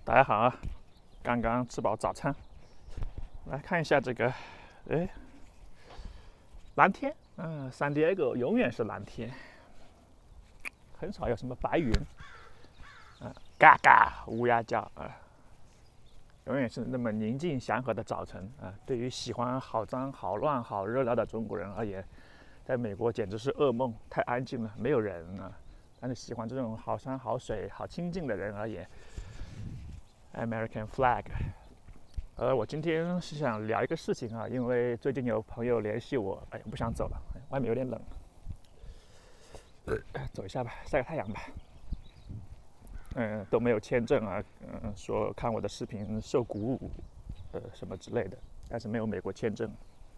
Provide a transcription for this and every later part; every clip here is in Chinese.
大家好啊！刚刚吃饱早餐，来看一下这个，哎，蓝天，San Diego 永远是蓝天，很少有什么白云，嘎嘎乌鸦叫永远是那么宁静祥和的早晨对于喜欢好脏、好乱、好热闹的中国人而言，在美国简直是噩梦，太安静了，没有人但是喜欢这种好山好水、好清静的人而言，American flag。我今天是想聊一个事情因为最近有朋友联系我，不想走了，外面有点冷，走一下吧，晒个太阳吧。都没有签证说看我的视频受鼓舞，什么之类的，但是没有美国签证。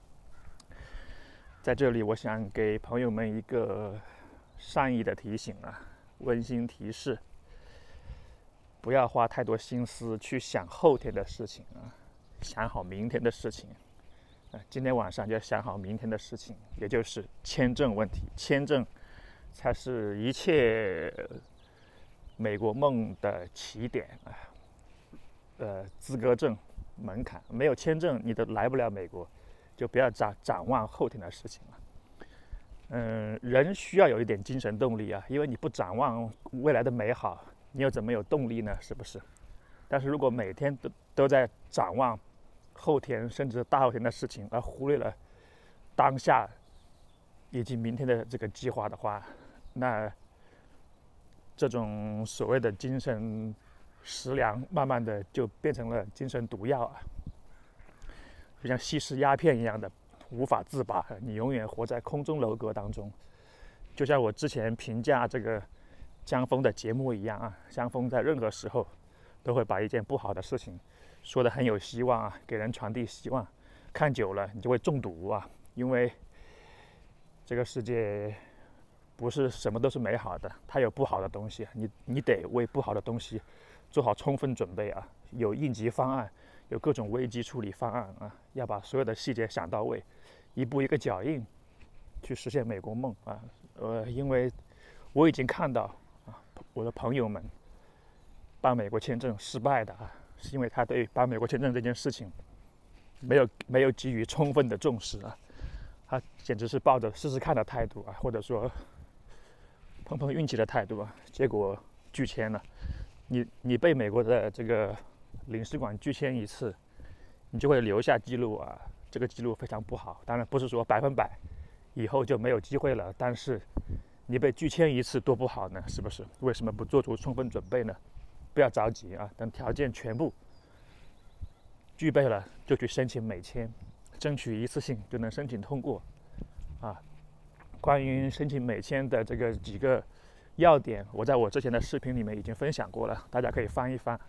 在这里，我想给朋友们一个善意的提醒温馨提示：不要花太多心思去想后天的事情想好明天的事情。今天晚上就要想好明天的事情，也就是签证问题。签证才是一切美国梦的起点资格证门槛，没有签证你都来不了美国，就不要展望后天的事情了。人需要有一点精神动力因为你不展望未来的美好，你又怎么有动力呢？是不是？但是如果每天都在展望后天甚至大后天的事情，而忽略了当下以及明天的这个计划的话，那这种所谓的精神食粮，慢慢的就变成了精神毒药就像吸食鸦片一样的，无法自拔。你永远活在空中楼阁当中。就像我之前评价这个江峰的节目一样江峰在任何时候都会把一件不好的事情说得很有希望给人传递希望。看久了你就会中毒因为这个世界不是什么都是美好的，它有不好的东西，你得为不好的东西做好充分准备有应急方案，有各种危机处理方案要把所有的细节想到位，一步一个脚印去实现美国梦因为我已经看到我的朋友们办美国签证失败的是因为他对办美国签证这件事情没有给予充分的重视他简直是抱着试试看的态度或者说碰碰运气的态度结果拒签了。你被美国的这个领事馆拒签一次，你就会留下记录这个记录非常不好。当然不是说100%以后就没有机会了，但是你被拒签一次多不好呢？是不是？为什么不做出充分准备呢？不要着急等条件全部具备了，就去申请美签，争取一次性就能申请通过关于申请美签的这个几个要点，我在我之前的视频里面已经分享过了，大家可以翻一翻。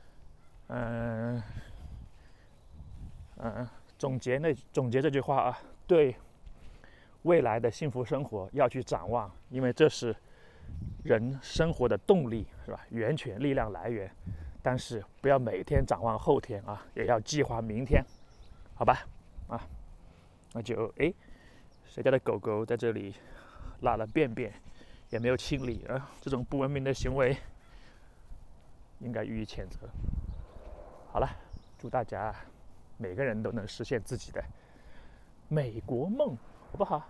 总结这句话对未来的幸福生活要去展望，因为这是人生活的动力，是吧？源泉力量来源。但是不要每天展望后天也要计划明天，好吧？那就谁家的狗狗在这里拉了便便，也没有清理这种不文明的行为应该予以谴责。好了，祝大家每个人都能实现自己的美国梦，好不好？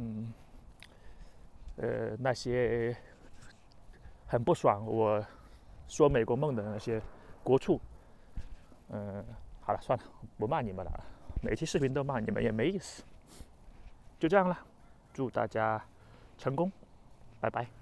那些很不爽我说美国梦的那些国畜，好了，算了，不骂你们了，每期视频都骂你们也没意思，就这样了，祝大家成功，拜拜。